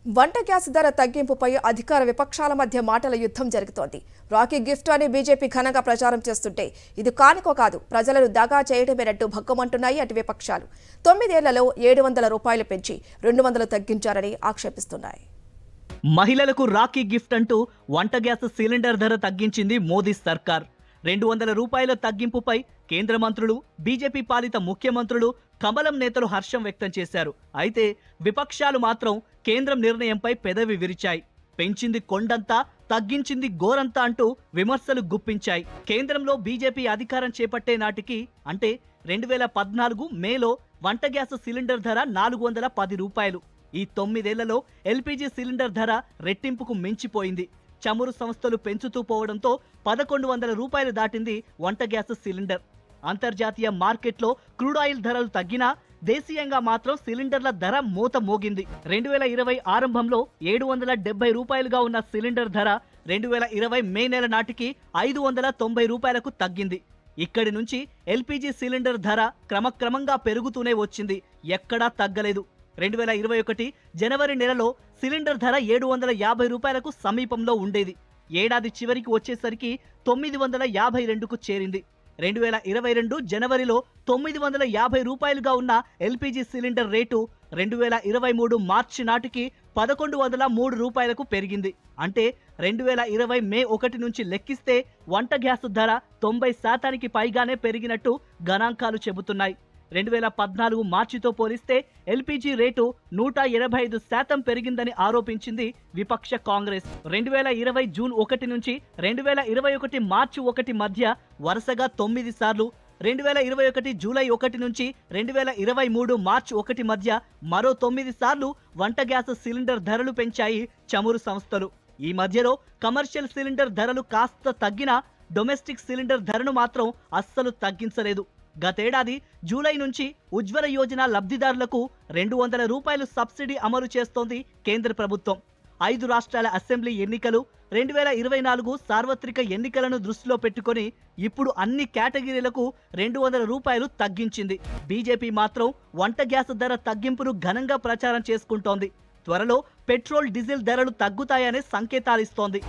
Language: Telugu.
వంట గ్యాస్ ధర తగ్గింపుపై అధికార విపక్షాల మధ్య మాటల యుద్ధం జరుగుతోంది. రాకీ గిఫ్ట్ అని బీజేపీ ఘనంగా ప్రచారం చేస్తుంటే ఇది కానికో కాదు, ప్రజలను దగా చేయడమేనట్టు భగ్గమంటున్నాయి అటు విపక్షాలు. 9 ఏళ్లలో 700 రూపాయలు పెంచి 200 తగ్గించారని ఆక్షేపిస్తున్నాయి. మహిళలకు రాఖీ గిఫ్ట్ అంటూ వంట గ్యాస్ సిలిండర్ ధర తగ్గించింది మోదీ సర్కార్. 200 రూపాయల తగ్గింపుపై కేంద్ర మంత్రులు, బీజేపీ పాలిత ముఖ్యమంత్రులు, కమలం నేతలు హర్షం వ్యక్తం చేశారు. అయితే విపక్షాలు మాత్రం కేంద్రం నిర్ణయంపై పెదవి విరిచాయి. పెంచింది కొండంతా, తగ్గించింది గోరంతా అంటూ విమర్శలు గుప్పించాయి. కేంద్రంలో బీజేపీ అధికారం చేపట్టే నాటికి అంటే 2014 మేలో వంట గ్యాస్ సిలిండర్ ధర 410 రూపాయలు. ఈ 9 ఏళ్లలో ఎల్పీజీ సిలిండర్ ధర రెట్టింపుకు మించిపోయింది. చమురు సంస్థలు పెంచుతూ పోవడంతో 1100 రూపాయలు దాటింది వంట గ్యాస్ సిలిండర్. అంతర్జాతీయ మార్కెట్లో క్రూడ్ ఆయిల్ ధరలు తగ్గినా దేశీయంగా మాత్రం సిలిండర్ల ధర మూత మోగింది. 2020 ఆరంభంలో 770 రూపాయలుగా ఉన్న సిలిండర్ ధర 2020 మే నెల నాటికి 590 రూపాయలకు తగ్గింది. ఇక్కడి నుంచి ఎల్పీజీ సిలిండర్ ధర క్రమక్రమంగా పెరుగుతూనే వచ్చింది, ఎక్కడా తగ్గలేదు. 2021 జనవరి నెలలో సిలిండర్ ధర 750 రూపాయలకు సమీపంలో ఉండేది. ఏడాది చివరికి వచ్చేసరికి 952కు చేరింది. 2022 జనవరిలో 950 రూపాయలుగా ఉన్న ఎల్పీజీ సిలిండర్ రేటు 2023 మార్చి నాటికి 1103 రూపాయలకు పెరిగింది. అంటే 2020 మే 1 నుంచి లెక్కిస్తే వంట గ్యాస్ ధర 90% పైగానే పెరిగినట్టు గణాంకాలు చెబుతున్నాయి. 2014 మార్చితో పోలిస్తే ఎల్పీజీ రేటు 185% పెరిగిందని ఆరోపించింది విపక్ష కాంగ్రెస్. 2020 జూన్ 1 నుంచి 2021 మార్చి 1 మధ్య వరుసగా 9 సార్లు, 2021 జూలై 1 నుంచి 2023 మార్చి 1 మధ్య మరో 9 సార్లు వంట గ్యాస్ సిలిండర్ ధరలు పెంచాయి చమురు సంస్థలు. ఈ మధ్యలో కమర్షియల్ సిలిండర్ ధరలు కాస్త తగ్గినా డొమెస్టిక్ సిలిండర్ ధరను మాత్రం అస్సలు తగ్గించలేదు. గతేడాది జూలై నుంచి ఉజ్వల యోజన లబ్ధిదారులకు 200 రూపాయలు సబ్సిడీ అమలు చేస్తోంది కేంద్ర ప్రభుత్వం. 5 రాష్ట్రాల అసెంబ్లీ ఎన్నికలు, 2024 సార్వత్రిక ఎన్నికలను దృష్టిలో పెట్టుకొని ఇప్పుడు అన్ని కేటగిరీలకు 200 రూపాయలు తగ్గించింది. బీజేపీ మాత్రం వంట గ్యాస్ ధర తగ్గింపును ఘనంగా ప్రచారం చేసుకుంటోంది. త్వరలో పెట్రోల్, డీజిల్ ధరలు తగ్గుతాయనే సంకేతాలిస్తోంది.